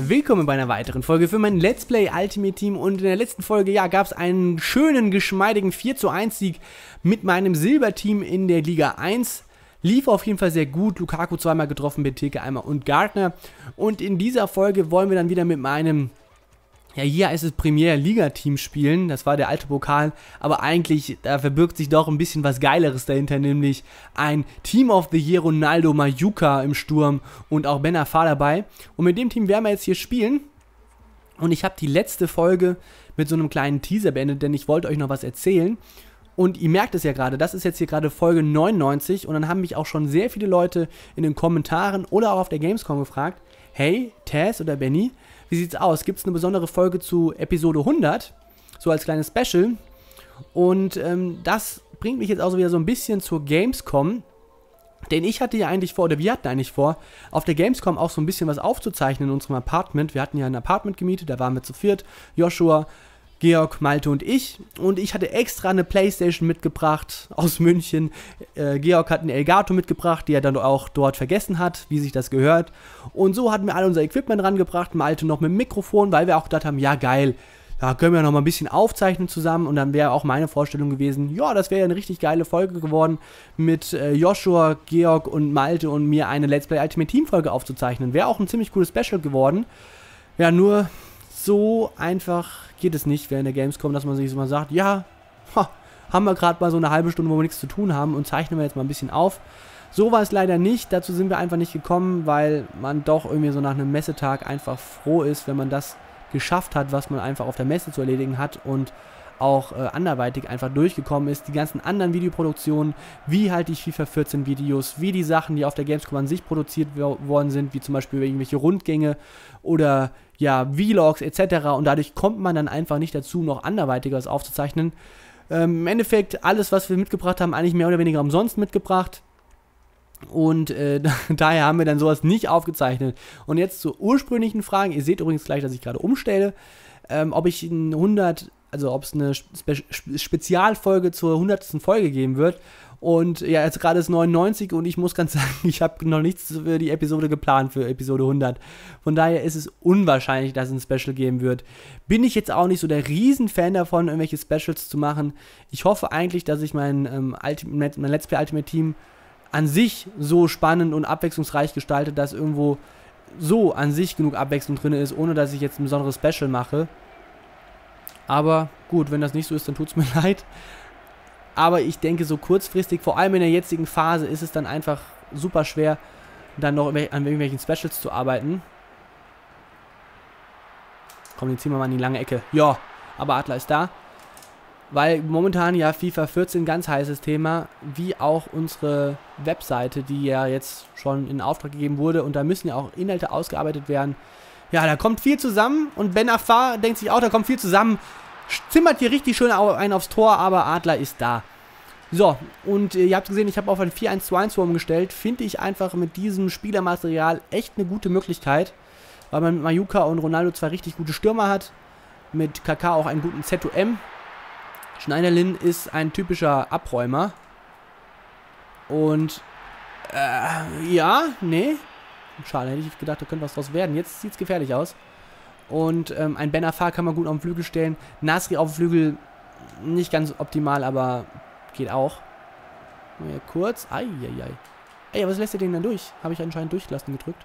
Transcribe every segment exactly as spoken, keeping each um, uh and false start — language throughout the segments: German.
Willkommen bei einer weiteren Folge für mein Let's Play Ultimate Team. Und in der letzten Folge, ja, gab es einen schönen, geschmeidigen vier zu eins Sieg mit meinem Silberteam in der Liga eins. Lief auf jeden Fall sehr gut. Lukaku zweimal getroffen, Benteke einmal und Gardner. Und in dieser Folge wollen wir dann wieder mit meinem, ja, hier heißt es Premier Liga Team spielen. Das war der alte Pokal. Aber eigentlich, da verbirgt sich doch ein bisschen was Geileres dahinter, nämlich ein Team of the Year Ronaldo Majuka im Sturm und auch Ben Arfa dabei. Und mit dem Team werden wir jetzt hier spielen. Und ich habe die letzte Folge mit so einem kleinen Teaser beendet, denn ich wollte euch noch was erzählen. Und ihr merkt es ja gerade, das ist jetzt hier gerade Folge neunundneunzig. Und dann haben mich auch schon sehr viele Leute in den Kommentaren oder auch auf der Gamescom gefragt: Hey, Taz oder Benny, wie sieht's aus? Gibt es eine besondere Folge zu Episode hundert? So als kleines Special. Und ähm, das bringt mich jetzt auch so wieder so ein bisschen zur Gamescom. Denn ich hatte ja eigentlich vor, oder wir hatten eigentlich vor, auf der Gamescom auch so ein bisschen was aufzuzeichnen in unserem Apartment. Wir hatten ja ein Apartment gemietet, da waren wir zu viert. Joshua, Georg, Malte und ich. Und ich hatte extra eine Playstation mitgebracht aus München. Äh, Georg hat eine Elgato mitgebracht, die er dann auch dort vergessen hat, wie sich das gehört. Und so hatten wir alle unser Equipment rangebracht. Malte noch mit dem Mikrofon, weil wir auch gedacht haben, ja geil, da können wir noch mal ein bisschen aufzeichnen zusammen. Und dann wäre auch meine Vorstellung gewesen, ja, das wäre ja eine richtig geile Folge geworden, mit äh, Joshua, Georg und Malte und mir eine Let's Play Ultimate Team Folge aufzuzeichnen. Wäre auch ein ziemlich cooles Special geworden. Ja, nur so einfach geht es nicht während der Gamescom, dass man sich so mal sagt, ja, ha, haben wir gerade mal so eine halbe Stunde, wo wir nichts zu tun haben und zeichnen wir jetzt mal ein bisschen auf. So war es leider nicht, dazu sind wir einfach nicht gekommen, weil man doch irgendwie so nach einem Messetag einfach froh ist, wenn man das geschafft hat, was man einfach auf der Messe zu erledigen hat und auch äh, anderweitig einfach durchgekommen ist. Die ganzen anderen Videoproduktionen, wie halt die FIFA vierzehn Videos, wie die Sachen, die auf der Gamescom an sich produziert worden sind, wie zum Beispiel irgendwelche Rundgänge oder ja, Vlogs et cetera. Und dadurch kommt man dann einfach nicht dazu, noch anderweitiges aufzuzeichnen. Ähm, Im Endeffekt, alles, was wir mitgebracht haben, eigentlich mehr oder weniger umsonst mitgebracht. Und äh, daher haben wir dann sowas nicht aufgezeichnet. Und jetzt zur ursprünglichen Frage. Ihr seht übrigens gleich, dass ich gerade umstelle. Ähm, ob ich in hundert, also ob es eine Spe Spezialfolge zur hundertsten Folge geben wird. Und ja, jetzt gerade ist neunundneunzig und ich muss ganz sagen, ich habe noch nichts für die Episode geplant, für Episode hundert. Von daher ist es unwahrscheinlich, dass es ein Special geben wird. Bin ich jetzt auch nicht so der Riesenfan davon, irgendwelche Specials zu machen. Ich hoffe eigentlich, dass ich mein, ähm, Ultimate, mein Let's Play Ultimate Team an sich so spannend und abwechslungsreich gestalte, dass irgendwo so an sich genug Abwechslung drin ist, ohne dass ich jetzt ein besonderes Special mache. Aber gut, wenn das nicht so ist, dann tut es mir leid. Aber ich denke, so kurzfristig, vor allem in der jetzigen Phase, ist es dann einfach super schwer, dann noch an irgendwelchen Specials zu arbeiten. Komm, den ziehen wir mal in die lange Ecke. Ja, aber Adler ist da. Weil momentan ja FIFA vierzehn ganz heißes Thema, wie auch unsere Webseite, die ja jetzt schon in Auftrag gegeben wurde. Und da müssen ja auch Inhalte ausgearbeitet werden. Ja, da kommt viel zusammen und Ben Arfa denkt sich auch, da kommt viel zusammen. Zimmert hier richtig schön einen aufs Tor, aber Adler ist da. So, und äh, ihr habt gesehen, ich habe auf ein vier eins zwei eins umgestellt. Finde ich einfach mit diesem Spielermaterial echt eine gute Möglichkeit, weil man mit Majuka und Ronaldo zwei richtig gute Stürmer hat. Mit K K auch einen guten Z O M. Schneiderlin ist ein typischer Abräumer. Und, äh, ja, nee. Schade, hätte ich gedacht, da könnte was draus werden. Jetzt sieht es gefährlich aus. Und ähm, ein Ben Arfa kann man gut auf den Flügel stellen. Nasri auf dem Flügel nicht ganz optimal, aber geht auch. Mal kurz. Eieiei. Ey, was lässt ihr den denn durch? Habe ich anscheinend durchgelassen gedrückt.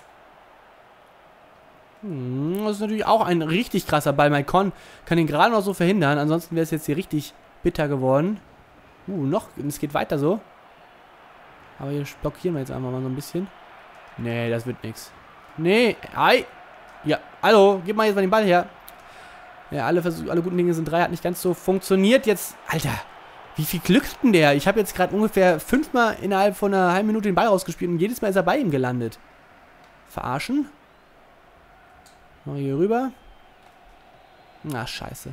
Hm, das ist natürlich auch ein richtig krasser Ball. Maicon kann den gerade noch so verhindern. Ansonsten wäre es jetzt hier richtig bitter geworden. Uh, noch. Es geht weiter so. Aber hier blockieren wir jetzt einfach mal so ein bisschen. Nee, das wird nichts. Nee, ei. Ja, hallo, gib mal jetzt mal den Ball her. Ja, alle, Versuch, alle guten Dinge sind drei, hat nicht ganz so funktioniert. Jetzt, Alter, wie viel Glück hat denn der? Ich habe jetzt gerade ungefähr fünfmal innerhalb von einer halben Minute den Ball rausgespielt und jedes Mal ist er bei ihm gelandet. Verarschen? Mal hier rüber. Ach, scheiße.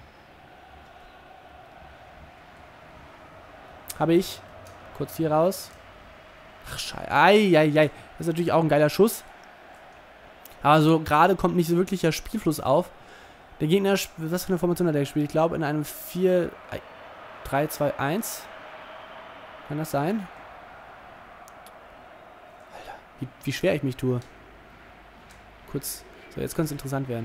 Habe ich. Kurz hier raus. Ach, scheiße. Eieiei. Das ist natürlich auch ein geiler Schuss. Aber so gerade kommt nicht so wirklich der Spielfluss auf. Der Gegner, was für eine Formation hat der gespielt? Ich glaube in einem vier drei zwei eins. Kann das sein? Alter, wie, wie schwer ich mich tue. Kurz So, jetzt könnte es interessant werden.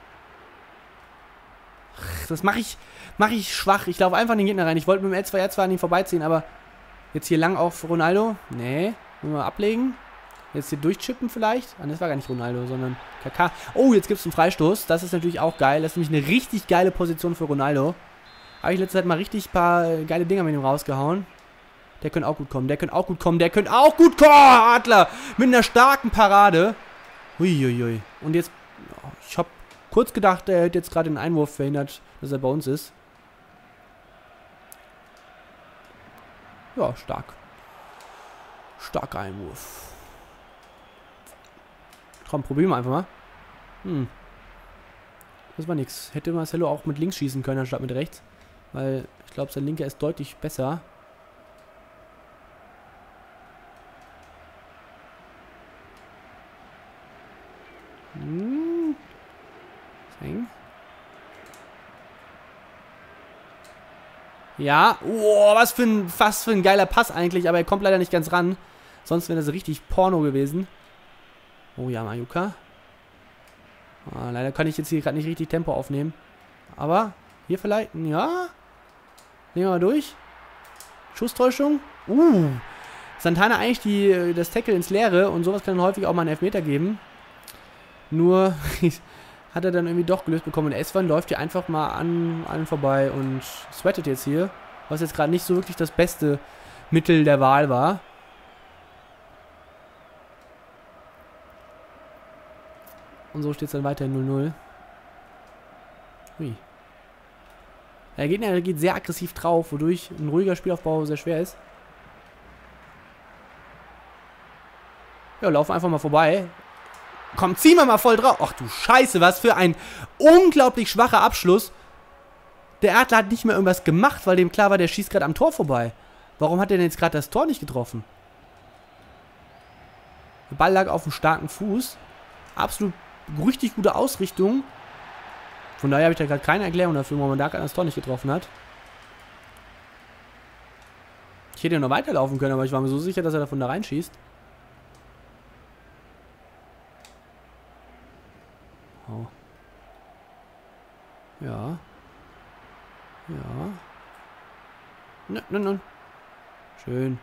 Ach, das mache ich, mach ich schwach. Ich laufe einfach in den Gegner rein. Ich wollte mit dem L zwei R zwei an ihn vorbeiziehen, aber jetzt hier lang auf Ronaldo. Nee, müssen wir ablegen. Jetzt hier durchchippen vielleicht. Ah, das war gar nicht Ronaldo, sondern K K. Oh, jetzt gibt es einen Freistoß. Das ist natürlich auch geil. Das ist nämlich eine richtig geile Position für Ronaldo. Habe ich letzte Zeit mal richtig ein paar geile Dinger mit ihm rausgehauen. Der könnte auch gut kommen. Der könnte auch gut kommen. Der könnte auch gut kommen. Adler mit einer starken Parade. Uiuiui. Und jetzt, ich habe kurz gedacht, er hätte jetzt gerade den Einwurf verhindert, dass er bei uns ist. Ja, stark. Starker Einwurf. Komm, probieren wir einfach mal. Hm. Das war nix. Hätte Marcelo auch mit links schießen können, anstatt mit rechts. Weil ich glaube, sein linker ist deutlich besser. Hm. Ja. Oh, was für ein, was für ein geiler Pass eigentlich. Aber er kommt leider nicht ganz ran. Sonst wäre das richtig Porno gewesen. Oh ja, Majuka. Ah, leider kann ich jetzt hier gerade nicht richtig Tempo aufnehmen. Aber hier vielleicht, ja. Nehmen wir mal durch. Schusstäuschung. Uh. Santana eigentlich die, das Tackle ins Leere. Und sowas kann dann häufig auch mal einen Elfmeter geben. Nur hat er dann irgendwie doch gelöst bekommen. Und Esvan läuft hier einfach mal an allen vorbei und sweatet jetzt hier. Was jetzt gerade nicht so wirklich das beste Mittel der Wahl war. Und so steht es dann weiterhin null null. Hui. Der Gegner geht sehr aggressiv drauf, wodurch ein ruhiger Spielaufbau sehr schwer ist. Ja, laufen einfach mal vorbei. Komm, ziehen wir mal voll drauf. Ach du Scheiße, was für ein unglaublich schwacher Abschluss. Der Adler hat nicht mehr irgendwas gemacht, weil dem klar war, der schießt gerade am Tor vorbei. Warum hat er denn jetzt gerade das Tor nicht getroffen? Der Ball lag auf einem starken Fuß. Absolut richtig gute Ausrichtung. Von daher habe ich da gerade keine Erklärung dafür, warum man da gerade das Tor nicht getroffen hat. Ich hätte ja noch weiterlaufen können, aber ich war mir so sicher, dass er davon da reinschießt. Oh. Ja. Ja. Nein, nein, nein. Schön.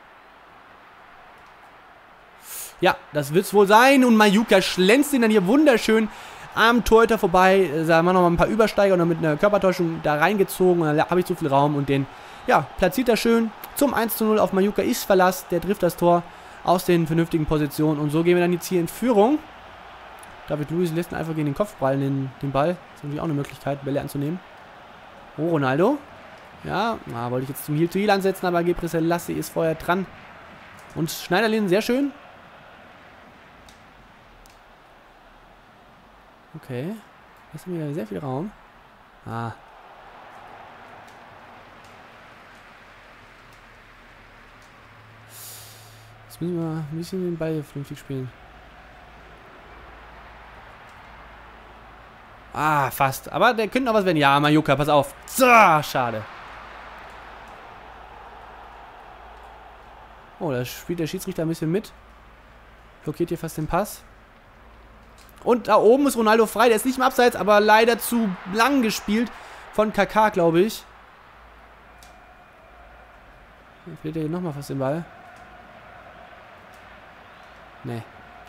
Ja, das wird's wohl sein. Und Majuka schlänzt ihn dann hier wunderschön am Torhüter vorbei. Da haben wir noch mal ein paar Übersteiger und dann mit einer Körpertäuschung da reingezogen. Und dann habe ich zu viel Raum und den, ja, platziert er schön zum eins zu null auf Majuka ist Verlass. Der trifft das Tor aus den vernünftigen Positionen. Und so gehen wir dann jetzt hier in Führung. David Luiz lässt ihn einfach gegen den Kopf prallen, den, den Ball. Das ist natürlich auch eine Möglichkeit, Bälle anzunehmen. Oh, Ronaldo. Ja, na, wollte ich jetzt zum Heel-to-Heel ansetzen, aber Gebre Selassie ist vorher dran. Und Schneiderlin, sehr schön. Okay. Das haben wir sehr viel Raum. Ah. Jetzt müssen wir ein bisschen den Ball vernünftig spielen. Ah, fast. Aber der könnte noch was werden. Ja, Majuka, pass auf. So, schade. Oh, da spielt der Schiedsrichter ein bisschen mit. Blockiert hier fast den Pass. Und da oben ist Ronaldo frei. Der ist nicht im Abseits, aber leider zu lang gespielt von K K, glaube ich. Jetzt fehlt er hier nochmal fast den Ball. Nee.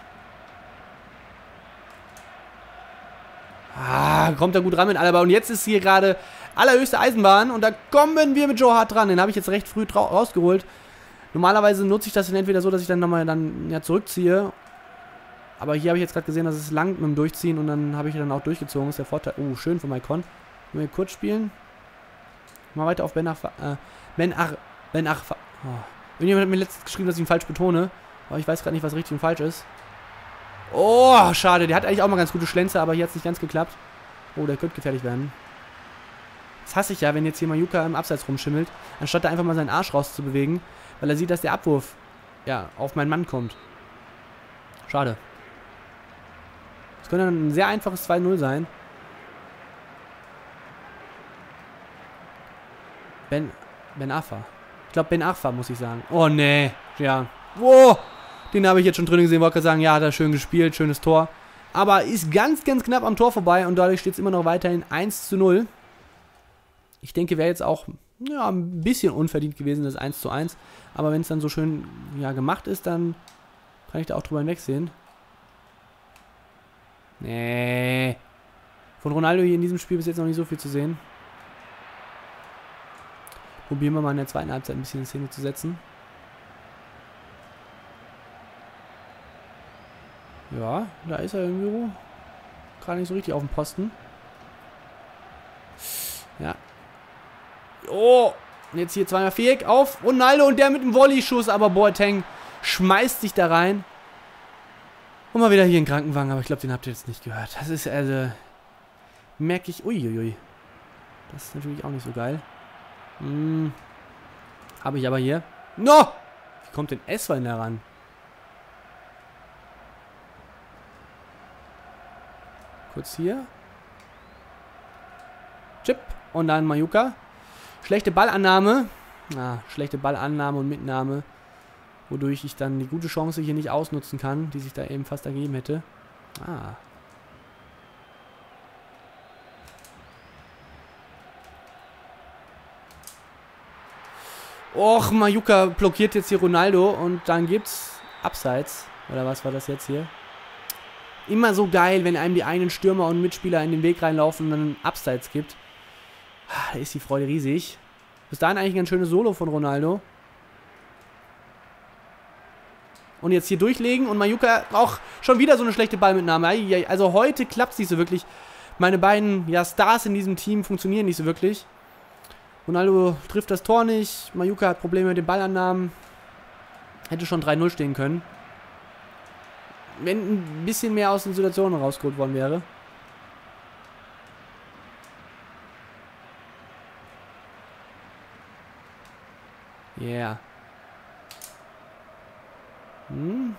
Ah, kommt da gut ran mit Alaba. Und jetzt ist hier gerade allerhöchste Eisenbahn. Und da kommen wir mit Joe Hart dran. Den habe ich jetzt recht früh rausgeholt. Normalerweise nutze ich das dann entweder so, dass ich dann nochmal dann, ja, zurückziehe. Aber hier habe ich jetzt gerade gesehen, dass es lang mit dem Durchziehen. Und dann habe ich dann auch durchgezogen. Das ist der Vorteil. Oh, schön von Maikon. Wenn wir kurz spielen. Mal weiter auf Ben Ach... Äh, Ben Ach... Ben Ach... Oh. Irgendjemand hat mir letztens geschrieben, dass ich ihn falsch betone. Aber ich weiß gerade nicht, was richtig und falsch ist. Oh, schade. Der hat eigentlich auch mal ganz gute Schlänze, aber hier hat es nicht ganz geklappt. Oh, der könnte gefährlich werden. Das hasse ich ja, wenn jetzt hier Majuka im Abseits rumschimmelt, anstatt da einfach mal seinen Arsch rauszubewegen, weil er sieht, dass der Abwurf, ja, auf meinen Mann kommt. Schade. Das könnte ein sehr einfaches zwei null sein. Ben... Ben Arfa. Ich glaube, Ben Arfa, muss ich sagen. Oh, nee. Ja. Wow. Den habe ich jetzt schon drin gesehen. Wollte gerade sagen, ja, hat er schön gespielt. Schönes Tor. Aber ist ganz, ganz knapp am Tor vorbei und dadurch steht es immer noch weiterhin eins zu null. Ich denke, wäre jetzt auch ja, ein bisschen unverdient gewesen, das eins zu eins. Aber wenn es dann so schön ja, gemacht ist, dann kann ich da auch drüber hinwegsehen. Nee. Von Ronaldo hier in diesem Spiel bis jetzt noch nicht so viel zu sehen. Probieren wir mal in der zweiten Halbzeit ein bisschen in Szene zu setzen. Ja, da ist er irgendwie gerade nicht so richtig auf dem Posten. Ja. Oh, jetzt hier zweimal Viereck auf Ronaldo und der mit dem Volley-Schuss, aber Boateng schmeißt sich da rein. Und mal wieder hier einen Krankenwagen, aber ich glaube, den habt ihr jetzt nicht gehört. Das ist also, merke ich, uiuiui. Das ist natürlich auch nicht so geil. Hm. Habe ich aber hier. No! Wie kommt denn Eswein da ran? Kurz hier. Chip. Und dann Majuka. Schlechte Ballannahme. Ah, schlechte Ballannahme und Mitnahme. Wodurch ich dann die gute Chance hier nicht ausnutzen kann, die sich da eben fast ergeben hätte. Ah. Och, Majuka blockiert jetzt hier Ronaldo und dann gibt's Abseits. Oder was war das jetzt hier? Immer so geil, wenn einem die eigenen Stürmer und Mitspieler in den Weg reinlaufen und dann einen Abseits gibt. Da ist die Freude riesig. Bis dahin eigentlich ein ganz schönes Solo von Ronaldo. Und jetzt hier durchlegen und Majuka auch schon wieder so eine schlechte Ballmitnahme. Also heute klappt es nicht so wirklich. Meine beiden ja, Stars in diesem Team funktionieren nicht so wirklich. Ronaldo trifft das Tor nicht. Majuka hat Probleme mit den Ballannahmen. Hätte schon drei null stehen können. Wenn ein bisschen mehr aus den Situationen rausgeholt worden wäre. Yeah. Hm.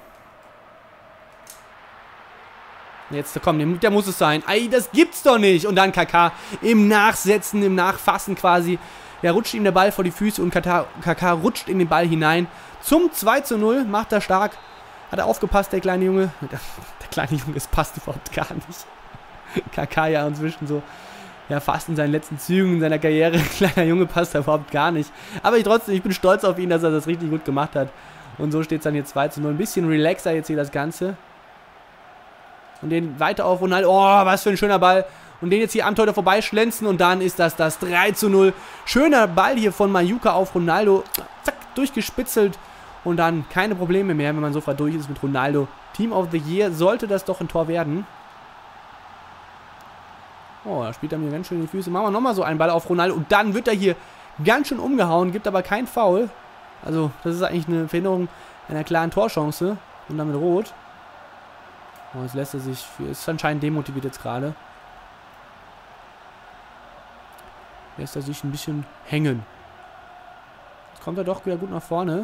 Jetzt, komm, der muss es sein. Ei, das gibt's doch nicht. Und dann Kaká im Nachsetzen, im Nachfassen quasi. Ja, rutscht ihm der Ball vor die Füße und Kaká rutscht in den Ball hinein. Zum zwei zu null macht er stark. Hat er aufgepasst, der kleine Junge. Der, der kleine Junge, es passt überhaupt gar nicht. Kaká ja inzwischen so, ja, fast in seinen letzten Zügen in seiner Karriere. Kleiner Junge passt da überhaupt gar nicht. Aber ich trotzdem, ich bin stolz auf ihn, dass er das richtig gut gemacht hat. Und so steht es dann hier zwei zu null. Ein bisschen relaxer jetzt hier das Ganze. Und den weiter auf Ronaldo. Oh, was für ein schöner Ball. Und den jetzt hier am Tor vorbeischlänzen. Und dann ist das das drei zu null. Schöner Ball hier von Majuka auf Ronaldo. Zack, durchgespitzelt. Und dann keine Probleme mehr, wenn man sofort durch ist mit Ronaldo. Team of the Year sollte das doch ein Tor werden. Oh, da spielt er mir ganz schön in die Füße. Machen wir nochmal so einen Ball auf Ronaldo. Und dann wird er hier ganz schön umgehauen. Gibt aber kein Foul. Also, das ist eigentlich eine Verhinderung einer klaren Torchance. Und damit rot. Oh, jetzt lässt er sich, für, ist anscheinend demotiviert jetzt gerade. Lässt er sich ein bisschen hängen. Jetzt kommt er doch wieder gut nach vorne.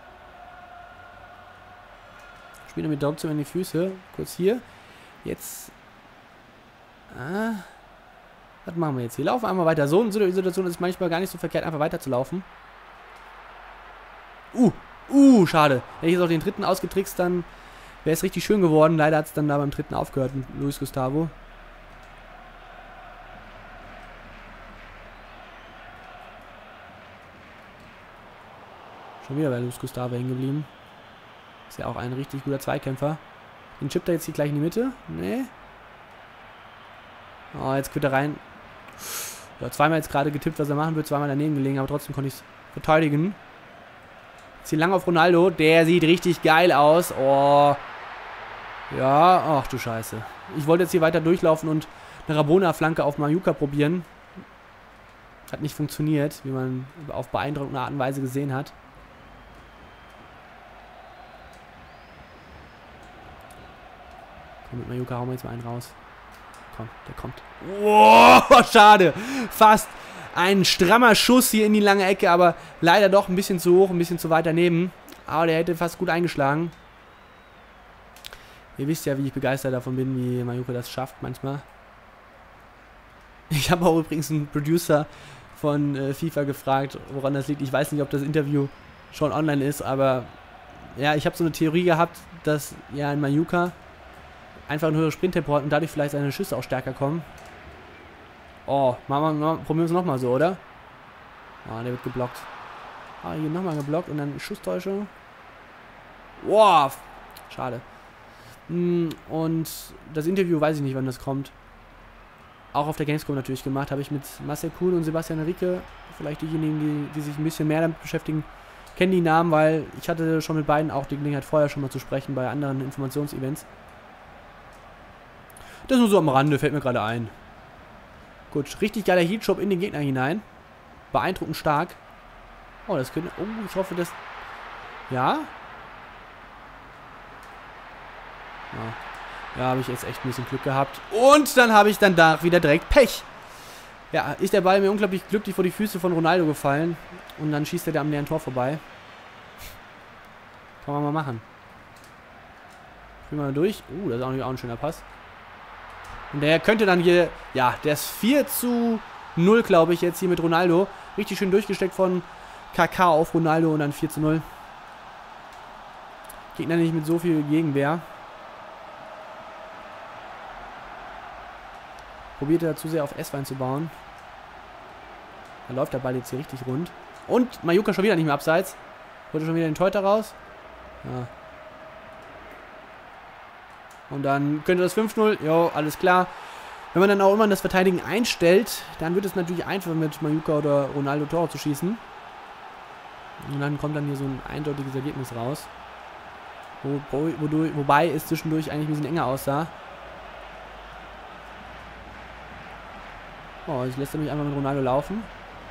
Spielt er mit trotzdem in die Füße. Kurz hier. Jetzt. Ah. Was machen wir jetzt hier? Laufen einmal weiter. So eine Situation ist manchmal gar nicht so verkehrt, einfach weiter zu laufen. Uh. Uh, schade. Hätte ich jetzt auch den dritten ausgetrickst, dann wäre es richtig schön geworden. Leider hat es dann da beim dritten aufgehört mit Luis Gustavo. Schon wieder bei Luis Gustavo hängen geblieben. Ist ja auch ein richtig guter Zweikämpfer. Den chippt er jetzt hier gleich in die Mitte. Nee. Oh, jetzt könnte er rein. Ja, zweimal jetzt gerade getippt, was er machen wird. Zweimal daneben gelegen, aber trotzdem konnte ich es verteidigen. Jetzt hier lang auf Ronaldo. Der sieht richtig geil aus. Oh. Ja, ach du Scheiße. Ich wollte jetzt hier weiter durchlaufen und eine Rabona-Flanke auf Majuka probieren. Hat nicht funktioniert, wie man auf beeindruckende Art und Weise gesehen hat. Komm, mit Majuka hauen wir jetzt mal einen raus. Komm, der kommt. Oh, schade. Fast ein strammer Schuss hier in die lange Ecke, aber leider doch ein bisschen zu hoch, ein bisschen zu weit daneben. Aber der hätte fast gut eingeschlagen. Ihr wisst ja, wie ich begeistert davon bin, wie Majuka das schafft manchmal. Ich habe auch übrigens einen Producer von äh, FIFA gefragt, woran das liegt. Ich weiß nicht, ob das Interview schon online ist, aber ja, ich habe so eine Theorie gehabt, dass ja in Majuka einfach ein höheres Sprinttempo hat und dadurch vielleicht seine Schüsse auch stärker kommen. Oh, machen wir, probieren wir es nochmal so, oder? Ah, der wird geblockt. Ah, hier nochmal geblockt und dann Schusstäuschung. Wow, schade. Und das Interview, weiß ich nicht, wann das kommt. Auch auf der Gamescom natürlich gemacht, habe ich mit Marcel Kuhn und Sebastian Ricke, vielleicht diejenigen, die, die sich ein bisschen mehr damit beschäftigen, kennen die Namen, weil ich hatte schon mit beiden auch die Gelegenheit vorher schon mal zu sprechen bei anderen Informationsevents. Das nur so am Rande, fällt mir gerade ein. Gut, richtig geiler Heatshot in den Gegner hinein. Beeindruckend stark. Oh, das könnte... Oh, ich hoffe, das... Ja? Ja. Ja, habe ich jetzt echt ein bisschen Glück gehabt. Und dann habe ich dann da wieder direkt Pech. Ja, ist der Ball mir unglaublich glücklich vor die Füße von Ronaldo gefallen. Und dann schießt er da am leeren Tor vorbei. Kann man mal machen. Spielen wir mal durch. Uh, das ist auch ein schöner Pass. Und der könnte dann hier... Ja, der ist vier zu null, glaube ich, jetzt hier mit Ronaldo. Richtig schön durchgesteckt von K K auf Ronaldo und dann vier zu null. Gegner nicht mit so viel Gegenwehr. Probiert er zu sehr auf S-Wein zu bauen. Da läuft der Ball jetzt hier richtig rund. Und Majuka schon wieder nicht mehr abseits. Holte schon wieder den Torhüter raus. Ja. Und dann könnte das fünf null. Jo, alles klar. Wenn man dann auch immer das Verteidigen einstellt, dann wird es natürlich einfacher mit Majuka oder Ronaldo Tore zu schießen. Und dann kommt dann hier so ein eindeutiges Ergebnis raus. Wo, wo, wo, wobei es zwischendurch eigentlich ein bisschen enger aussah. Oh, jetzt lässt er mich einfach mit Ronaldo laufen.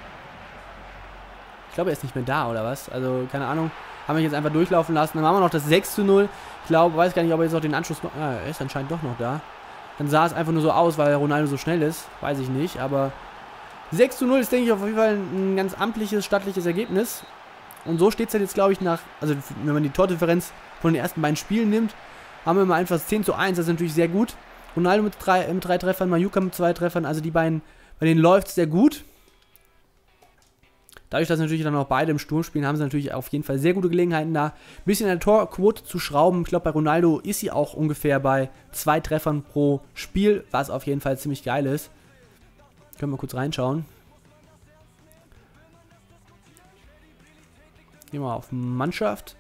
Ich glaube, er ist nicht mehr da, oder was? Also, keine Ahnung. Haben wir jetzt einfach durchlaufen lassen. Dann haben wir noch das sechs zu null. Ich glaube, weiß gar nicht, ob er jetzt noch den Anschluss... noch. Ah, er ist anscheinend doch noch da. Dann sah es einfach nur so aus, weil Ronaldo so schnell ist. Weiß ich nicht, aber... sechs zu null ist, denke ich, auf jeden Fall ein ganz amtliches, stattliches Ergebnis. Und so steht es jetzt, glaube ich, nach... Also, wenn man die Tordifferenz von den ersten beiden Spielen nimmt, haben wir mal einfach zehn zu eins. Das ist natürlich sehr gut. Ronaldo mit drei, mit drei Treffern, Majuka mit zwei Treffern. Also, die beiden... Bei denen läuft es sehr gut. Dadurch, dass natürlich dann auch beide im Sturm spielen, haben sie natürlich auf jeden Fall sehr gute Gelegenheiten, da ein bisschen an der Torquote zu schrauben. Ich glaube, bei Ronaldo ist sie auch ungefähr bei zwei Treffern pro Spiel, was auf jeden Fall ziemlich geil ist. Können wir kurz reinschauen. Gehen wir auf Mannschaft.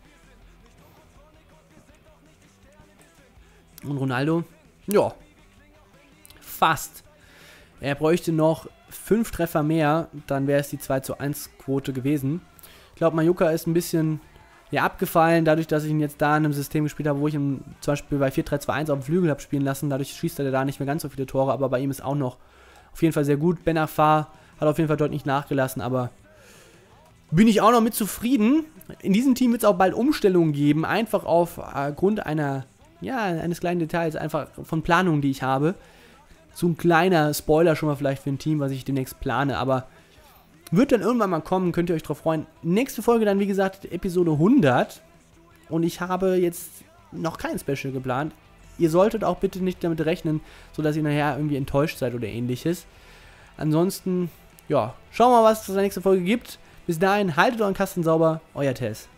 Und Ronaldo, ja, fast. Er bräuchte noch fünf Treffer mehr, dann wäre es die zwei zu eins Quote gewesen. Ich glaube, Majuka ist ein bisschen ja, abgefallen, dadurch, dass ich ihn jetzt da in einem System gespielt habe, wo ich ihn zum Beispiel bei vier drei zwei eins auf dem Flügel habe spielen lassen. Dadurch schießt er da nicht mehr ganz so viele Tore, aber bei ihm ist auch noch auf jeden Fall sehr gut. Ben Arfa hat auf jeden Fall deutlich nachgelassen, aber bin ich auch noch mit zufrieden. In diesem Team wird es auch bald Umstellungen geben, einfach aufgrund einer, ja, eines kleinen Details, einfach von Planungen, die ich habe. So ein kleiner Spoiler schon mal vielleicht für ein Team, was ich demnächst plane, aber wird dann irgendwann mal kommen, könnt ihr euch drauf freuen. Nächste Folge dann, wie gesagt, Episode hundert und ich habe jetzt noch kein Special geplant. Ihr solltet auch bitte nicht damit rechnen, sodass ihr nachher irgendwie enttäuscht seid oder ähnliches. Ansonsten, ja, schauen wir mal, was es in der nächsten Folge gibt. Bis dahin, haltet euren Kasten sauber, euer Tess.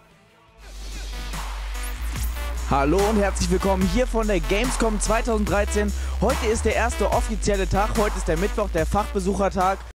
Hallo und herzlich willkommen hier von der Gamescom zweitausenddreizehn. Heute ist der erste offizielle Tag, heute ist der Mittwoch, der Fachbesuchertag.